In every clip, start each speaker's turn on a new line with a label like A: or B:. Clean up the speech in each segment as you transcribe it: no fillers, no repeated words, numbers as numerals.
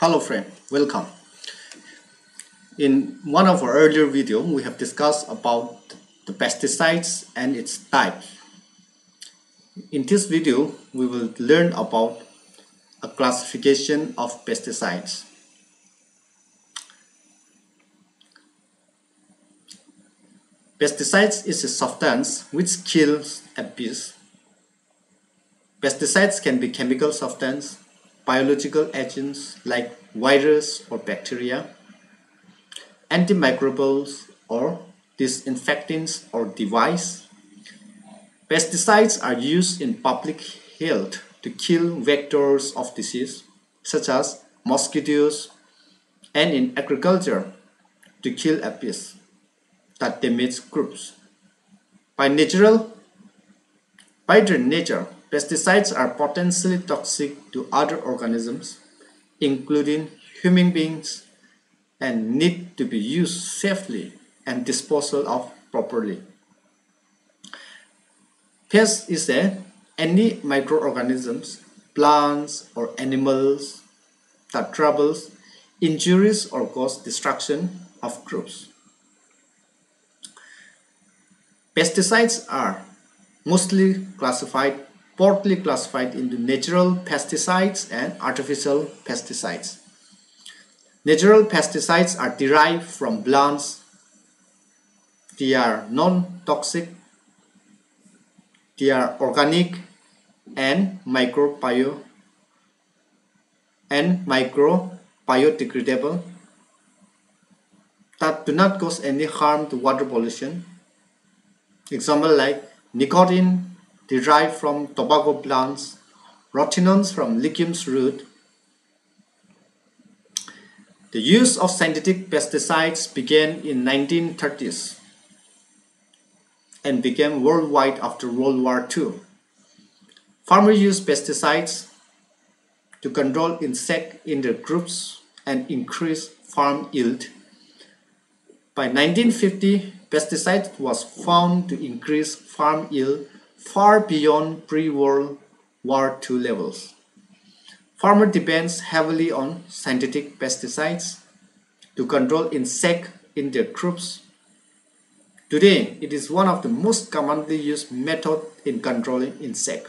A: Hello friend, welcome. In one of our earlier video, we have discussed about the pesticides and its types. In this video, we will learn about a classification of pesticides. Pesticides is a substance which kills a pest. Pesticides can be chemical substance, biological agents like virus or bacteria, antimicrobials or disinfectants or device. Pesticides are used in public health to kill vectors of disease such as mosquitoes, and in agriculture to kill pests that damage crops. By their nature, pesticides are potentially toxic to other organisms, including human beings, and need to be used safely and disposed of properly. Pest is any microorganisms, plants or animals that troubles, injuries or cause destruction of crops. Pesticides are mostly broadly classified into natural pesticides and artificial pesticides. Natural pesticides are derived from plants. They are non-toxic, they are organic and microbiodegradable that do not cause any harm to water pollution. Example like nicotine derived from tobacco plants, rotinones from legumes root. The use of synthetic pesticides began in 1930s and became worldwide after World War II. Farmers used pesticides to control insects in their crops and increase farm yield. By 1950, pesticides was found to increase farm yield far beyond pre-World War II levels. Farmers depend heavily on synthetic pesticides to control insects in their crops. Today, it is one of the most commonly used methods in controlling insects.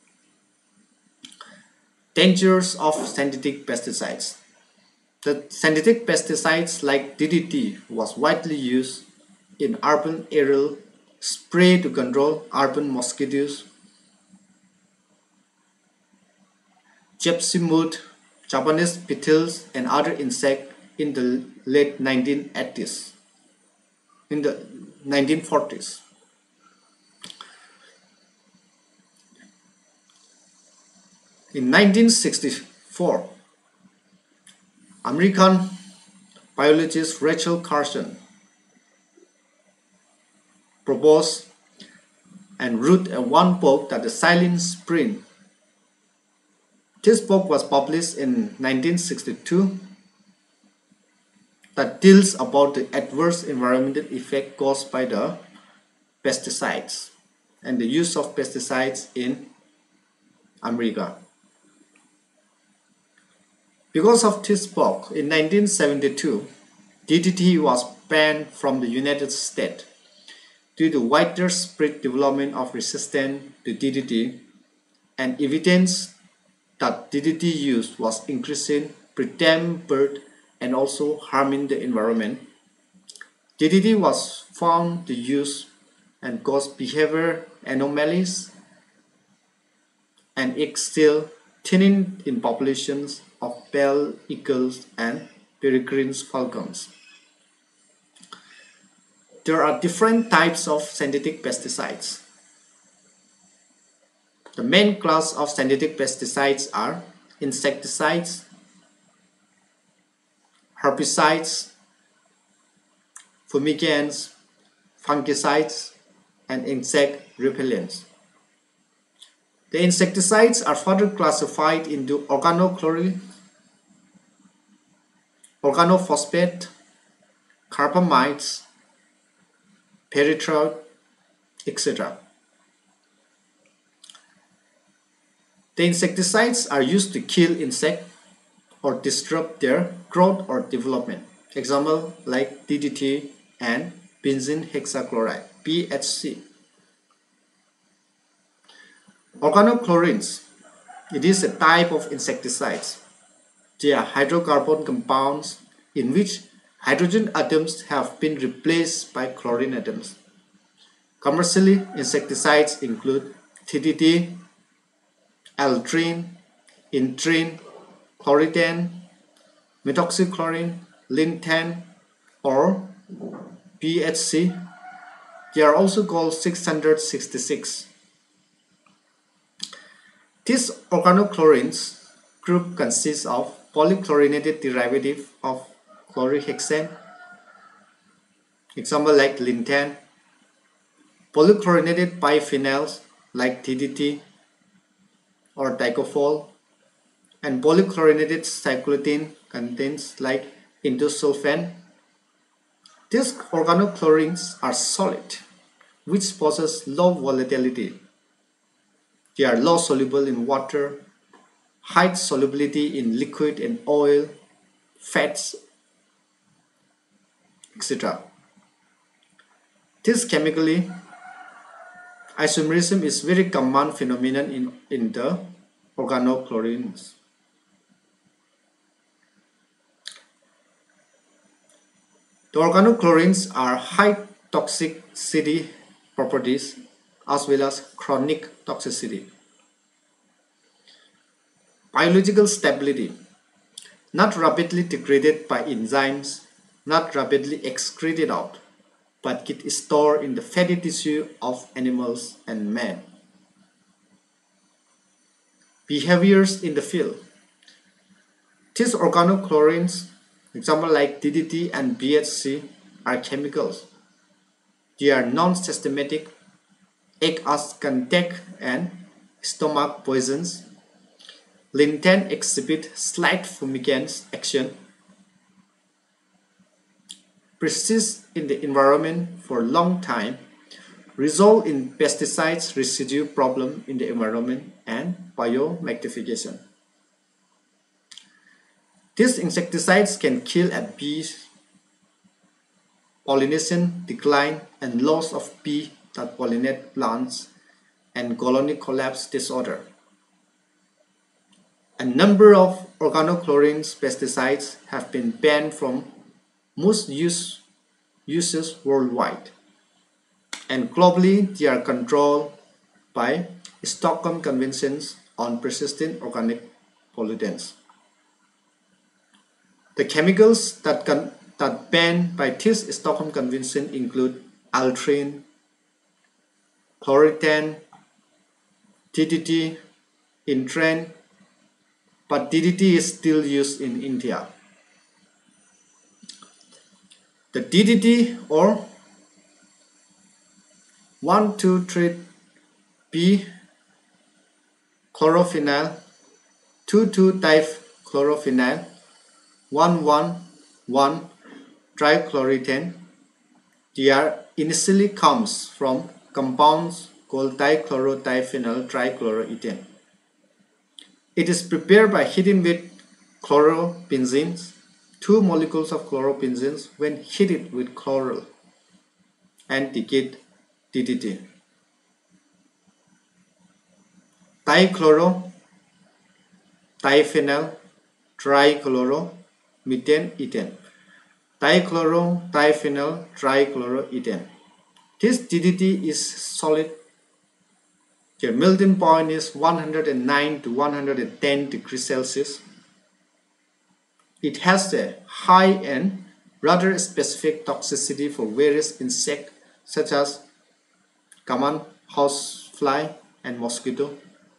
A: Dangers of synthetic pesticides. The synthetic pesticides like DDT was widely used in urban aerial spray to control urban mosquitoes, gypsy moth, Japanese beetles, and other insects in the late 1980s. In the 1940s. In 1964, American biologist Rachel Carson proposed and wrote one book that the Silent Spring. This book was published in 1962 that deals about the adverse environmental effect caused by the pesticides and the use of pesticides in America. Because of this book, in 1972, DDT was banned from the United States due to widespread development of resistance to DDT and evidence that DDT use was increasing preterm birth and also harming the environment. DDT was found to use and cause behavior anomalies and egg cell thinning in populations of bald eagles and peregrine falcons. There are different types of synthetic pesticides. The main class of synthetic pesticides are insecticides, herbicides, fumigants, fungicides, and insect repellents. The insecticides are further classified into organochlorines, organophosphates, carbamides, pyrethroid, etc. The insecticides are used to kill insects or disrupt their growth or development. Example like DDT and benzene hexachloride, B.Sc. Organochlorines. It is a type of insecticides. They are hydrocarbon compounds in which hydrogen atoms have been replaced by chlorine atoms. Commercially, insecticides include DDT, altrine, intrine, chlorethane, methoxychlorine, lintan, or B.Sc. They are also called 666. This organochlorines group consists of polychlorinated derivative of chlorhexane, example like lintan, polychlorinated biphenyls like DDT or dicophol, and polychlorinated cyclotene contains like indosulfan. These organochlorines are solid, which possess low volatility. They are low soluble in water, high solubility in liquid and oil, fats, etc. This chemically, isomerism is very common phenomenon in the organochlorines. The organochlorines are high toxicity properties as well as chronic toxicity. Biological stability. Not rapidly degraded by enzymes, not rapidly excreted out, but get stored in the fatty tissue of animals and man. Behaviors in the field. These organochlorines, example like DDT and B.Sc, are chemicals. They are non-systematic, act as contact and stomach poisons. Lintan exhibit slight fumigant action, persist in the environment for a long time, result in pesticides residue problem in the environment and biomagnification. These insecticides can kill at bees, pollination decline and loss of bee that pollinate plants, and colony collapse disorder. A number of organochlorines pesticides have been banned from most uses worldwide, and globally they are controlled by Stockholm Conventions on Persistent Organic Pollutants. The chemicals that banned by this Stockholm Convention include altrine, chlorethane, DDT, intrane, but DDT is still used in India. The DDT or 1,2,3-B chlorophenyl, 2,2-dichloropheny, 1,1,1-trichloroethane. They are initially comes from compounds called dichlorodiphenyl trichloroethane. It is prepared by heating with chlorobenzenes, 2 molecules of chlorobenzenes when heated with chloral, and they get DDT. Dichloro, diphenyl, trichloromethane ethane. Dichloro, diphenyl, trichloroethane. This DDT is solid. Their melting point is 109 to 110 degrees Celsius. It has a high and rather specific toxicity for various insects such as common housefly and mosquito.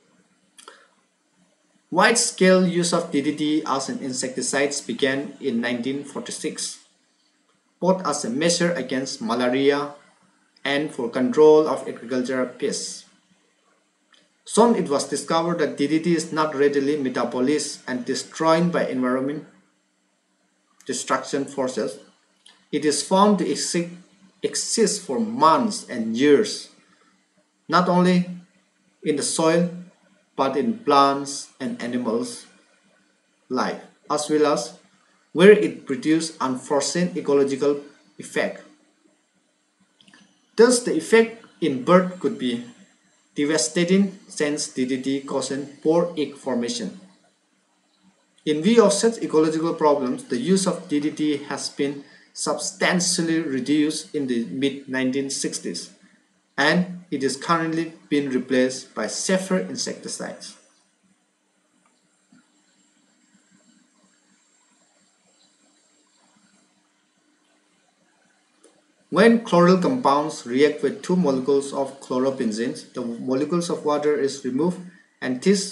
A: Wide-scale use of DDT as an insecticide began in 1946, both as a measure against malaria and for control of agricultural pests. Soon it was discovered that DDT is not readily metabolized and destroyed by environment destruction forces. It is found to exist for months and years, not only in the soil but in plants and animals' life. as well as where it produces unforeseen ecological effect. Thus, the effect in bird could be devastating since DDT causes poor egg formation. In view of such ecological problems, the use of DDT has been substantially reduced in the mid-1960s, and it is currently being replaced by safer insecticides. When chloral compounds react with two molecules of chloropenzene, the molecules of water is removed and this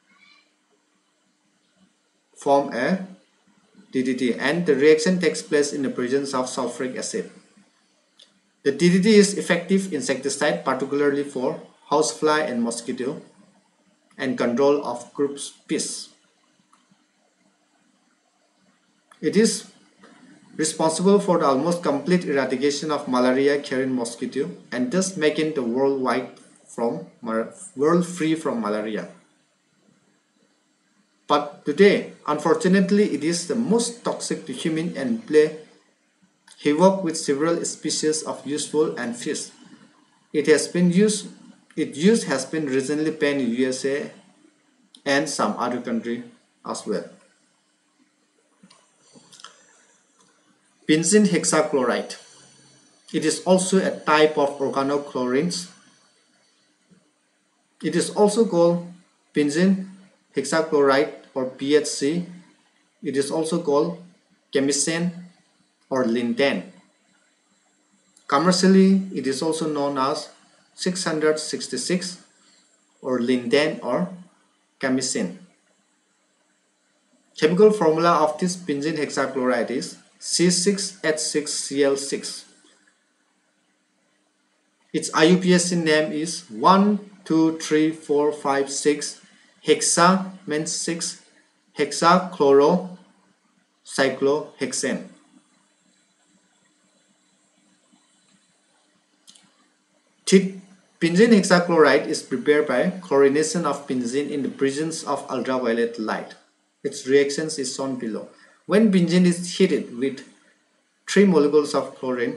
A: form a DDT, and the reaction takes place in the presence of sulfuric acid. The DDT is effective insecticide particularly for housefly and mosquito and control of group pests. It is responsible for the almost complete eradication of malaria-carrying mosquito and thus making the world free from malaria. But today, unfortunately, it is the most toxic to human and play havoc with several species of useful and fish. Its use has been recently banned in USA and some other countries as well. Benzene hexachloride. It is also a type of organochlorines. It is also called benzene hexachloride or B.Sc. It is also called chemicine or linden. Commercially, it is also known as 666 or linden or chemicine. Chemical formula of this benzene hexachloride is C6H6Cl6. Its IUPAC name is 1,2,3,4,5,6. Hexa means 6, hexachlorocyclohexane. Benzene hexachloride is prepared by chlorination of benzene in the presence of ultraviolet light. Its reactions is shown below. When benzene is heated with 3 molecules of chlorine,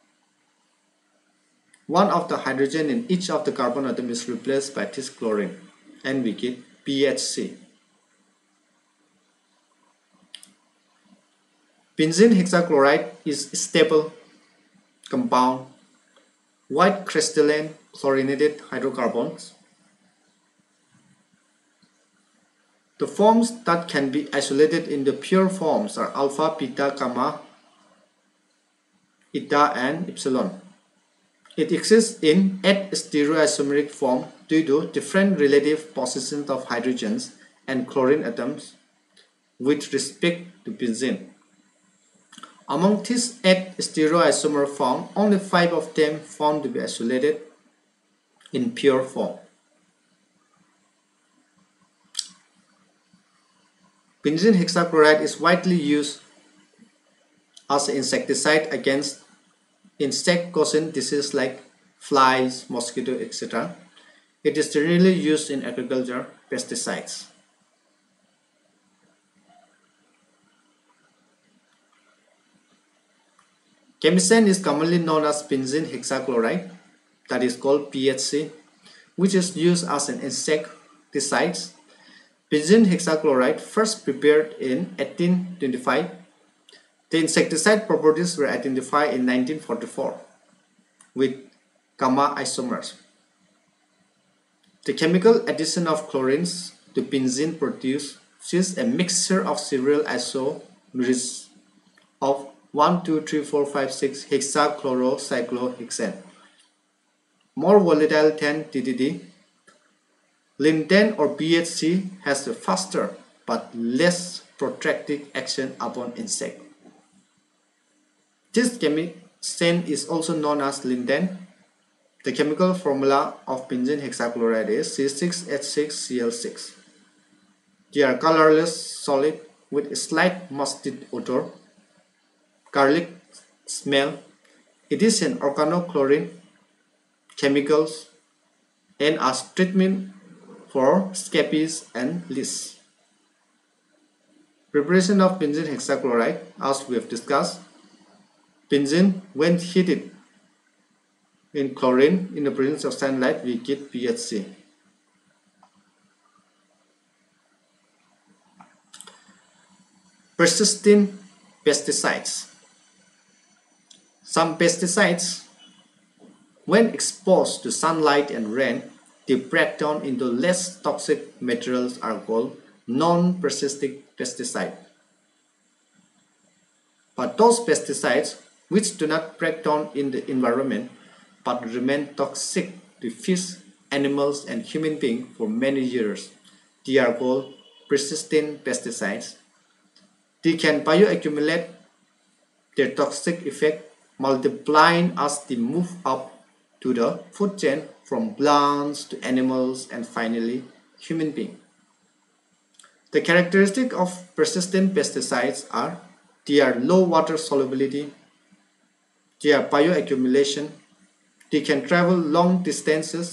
A: one of the hydrogen in each of the carbon atom is replaced by this chlorine and we get B.Sc. Benzene hexachloride is a stable compound, white crystalline chlorinated hydrocarbons. The forms that can be isolated in the pure forms are alpha, beta, gamma, eta, and epsilon. It exists in 8 stereoisomeric form due to different relative positions of hydrogens and chlorine atoms with respect to benzene. Among these 8 stereoisomers found, only 5 of them found to be isolated in pure form. Benzene hexachloride is widely used as an insecticide against insect-causing diseases like flies, mosquito, etc. It is generally used in agriculture pesticides. Chemicine is commonly known as benzene hexachloride, that is called B.Sc, which is used as an insecticide. Benzene hexachloride first prepared in 1825. The insecticide properties were identified in 1944 with gamma isomers. The chemical addition of chlorines to benzene produces a mixture of several isomers of 1, 2, 3, 4, 5, 6 hexachlorocyclohexane. More volatile than DDT, linden or B.Sc has a faster but less protracted action upon insect. This chemicine is also known as linden. The chemical formula of benzene hexachloride is C6H6Cl6. They are colorless solid with a slight musty odor, garlic smell. It is an organochlorine chemicals and as treatment for scabies and lice. Preparation of benzene hexachloride, as we have discussed. Benzene, when heated in chlorine in the presence of sunlight, we get B.Sc. Persistent pesticides. Some pesticides, when exposed to sunlight and rain, they break down into less toxic materials are called non-persistent pesticides. But those pesticides which do not break down in the environment but remain toxic to fish, animals, and human beings for many years, they are called persistent pesticides. They can bioaccumulate their toxic effect, multiplying as they move up to the food chain from plants to animals and finally human beings. The characteristics of persistent pesticides are they are low water solubility, they are bioaccumulation, they can travel long distances,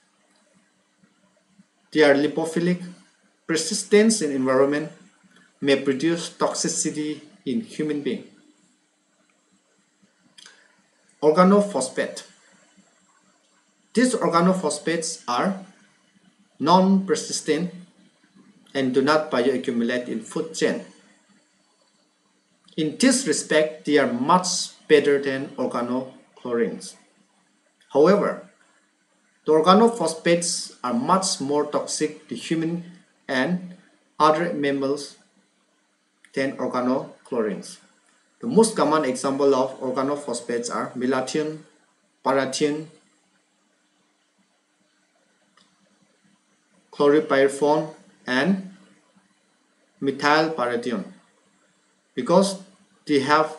A: they are lipophilic, persistence in environment, may produce toxicity in human being. Organophosphate. These organophosphates are non-persistent and do not bioaccumulate in food chain. In this respect, they are much better than organochlorines. However, the organophosphates are much more toxic to human and other mammals than organochlorines. The most common example of organophosphates are malathion, parathion, chlorpyrifos, and methylparathion, because they have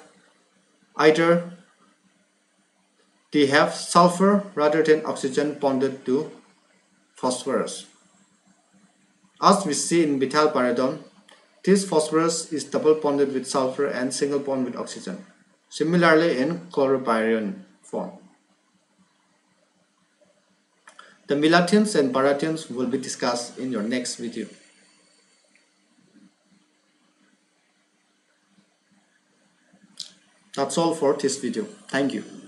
A: sulfur rather than oxygen bonded to phosphorus. As we see in methylparathion, this phosphorus is double bonded with sulfur and single bond with oxygen. Similarly in chlorpyrifos form. The malathions and parathions will be discussed in your next video. That's all for this video. Thank you.